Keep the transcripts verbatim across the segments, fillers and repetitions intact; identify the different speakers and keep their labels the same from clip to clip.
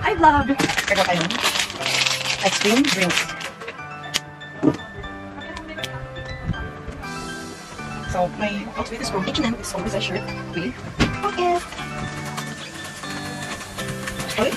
Speaker 1: I love pero kayo. Ice cream drinks. So my outfit is from H and M. It's always a shirt with pocket. Okay.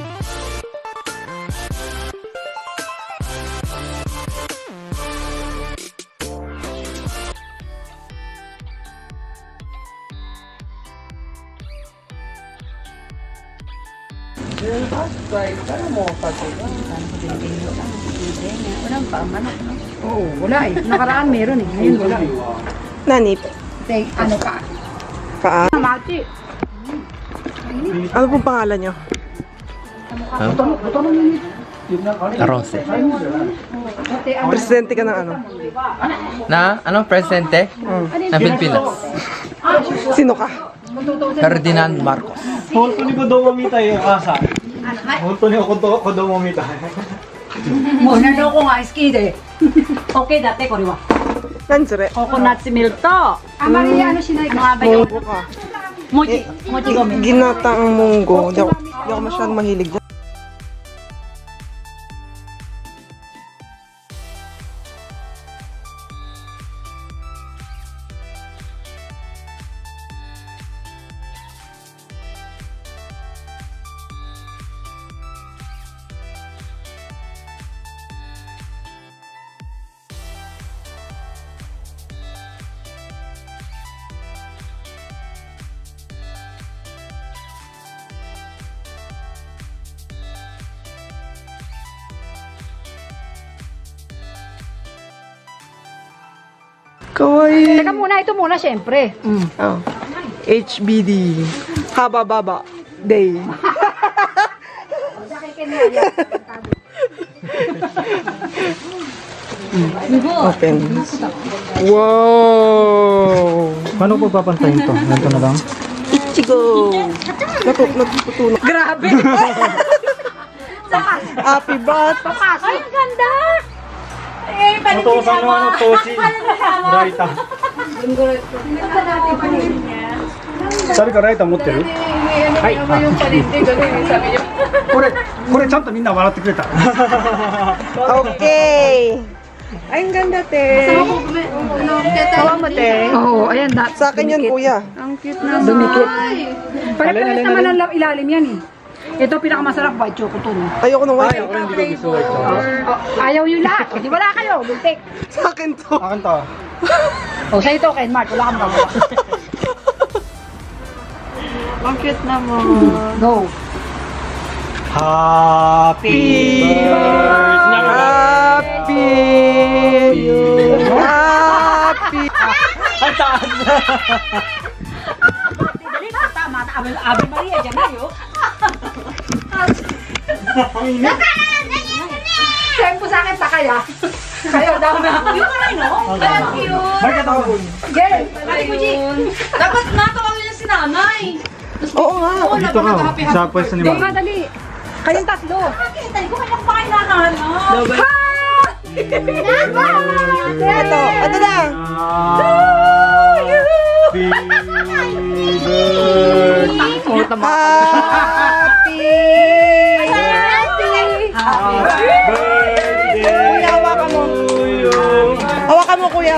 Speaker 2: Oo, wala eh. Nakaraan meron eh. Ngayon wala eh.
Speaker 3: Nanip.
Speaker 2: Take, ano pa?
Speaker 3: Paa.
Speaker 2: Mati.
Speaker 3: Ano pong pangalan nyo?
Speaker 4: Arose.
Speaker 3: Presidente ka ng ano?
Speaker 4: Na, ano, presidente?
Speaker 3: Hmm.
Speaker 4: Ng Pilipinas.
Speaker 3: Sino ka?
Speaker 4: Ferdinand Marcos.
Speaker 5: 本当に子供みたいよ、母さん。本当に子供子供みたい。
Speaker 2: もうnaloko nga ice de. Okay dati ko riwa.
Speaker 3: Nansure.
Speaker 2: Coconut milk to. Ah, Maria, ano sinay ka?
Speaker 3: Munggo ka.
Speaker 2: Mochi. Mochi gomi.
Speaker 3: Ginataang munggo. Di ako, di ako masyadong mahilig dyan. Kawaii.
Speaker 2: Teka muna, ito muna syempre. Mm.
Speaker 3: Oh. H B D. Haba Baba Day. Open. Wow!
Speaker 5: Paano po papantayin to? Ganito na lang?
Speaker 3: Ichigo! Natuk, natutunan.
Speaker 2: Grabe!
Speaker 3: Happy birthday!
Speaker 2: Papasok! Ay, ang ganda! Eh, balik
Speaker 5: Ito sa ano, ano, Toshi. Raita. Sabi ka, Raita 持ってる? はい。これ、これちゃんとみんな笑ってくれた。
Speaker 3: Okay! Ay, ang ganda, te. Sawa mo, te.
Speaker 2: Oo, ayan na.
Speaker 3: Sa akin yun, kuya.
Speaker 2: Ang cute na. Dumikit. Pare-pares naman ang ilalim yan eh. Ito pinakamasarap, white choco to. No?
Speaker 3: Ayoko ng white.
Speaker 5: Ako hindi ko gusto white chocolate.
Speaker 2: Oh, ayaw yun lahat. Hindi wala kayo. Bultek.
Speaker 3: Sa akin to.
Speaker 5: Akin to.
Speaker 2: O, sa ito, Ken Mark. Wala kang magawa.
Speaker 3: Ang cute naman.
Speaker 2: Go.
Speaker 5: Happy birthday.
Speaker 3: Happy. Happy.
Speaker 5: Ang taas na.
Speaker 2: Dali na. Tama. Ave Maria. Diyan na yun. Tempo sa akin, takay ah. Kayo daw na. Yung ka rin, no? Thank you.
Speaker 5: Bakit ako?
Speaker 2: Gary,
Speaker 1: Dapat natawag niya si nanay.
Speaker 3: Oo nga.
Speaker 5: Dito ka. Sa pwesto ni
Speaker 2: Dali,
Speaker 5: Mama.
Speaker 2: dali. Kayong tatlo.
Speaker 1: Nakita ko kailang pa kayo nanahanap.
Speaker 3: Ito. Ito na.
Speaker 5: Happy birthday.
Speaker 3: Happy.
Speaker 5: Happy birthday.
Speaker 3: Kuya, hawakan mo. Hawakan mo, kuya.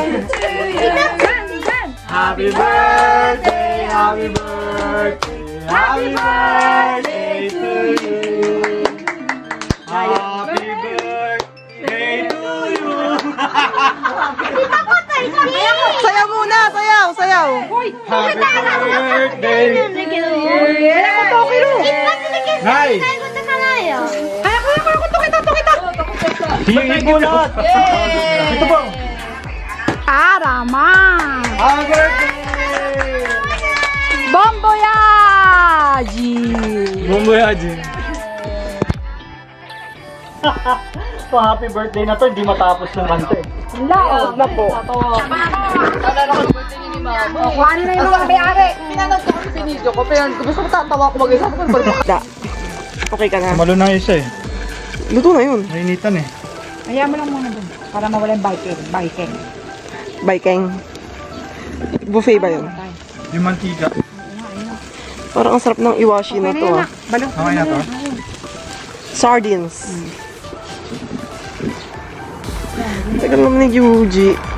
Speaker 5: Happy birthday. Happy birthday. Happy birthday to you. Happy birthday to you.
Speaker 3: Sayaw muna, sayaw, sayaw.
Speaker 5: Happy birthday. Nay! Hingi po lahat. Ito po.
Speaker 2: Ah, Rama.
Speaker 5: Happy birthday.
Speaker 2: Bomboyaji.
Speaker 5: Bumbuyaji. So happy birthday na to, hindi matapos yung kanta eh.
Speaker 2: Wala.
Speaker 3: Na po.
Speaker 2: O, kuhanin na yung mga may-ari.
Speaker 1: Pinanood ko kasi video ko, pero gusto ko tatawa ko mag-isa.
Speaker 3: Da. Okay ka na.
Speaker 5: Malo na isa eh.
Speaker 3: Luto na yun.
Speaker 5: Nainitan eh.
Speaker 2: Hayaan mo lang muna dun. Para mawala yung biking. Biking.
Speaker 3: Bikeng. Buffet ba yun?
Speaker 5: Yung mantika.
Speaker 3: Parang ang sarap ng iwashi na to ah.
Speaker 2: Balong
Speaker 5: Okay na to?
Speaker 3: Sardines. Teka naman ni Yuji.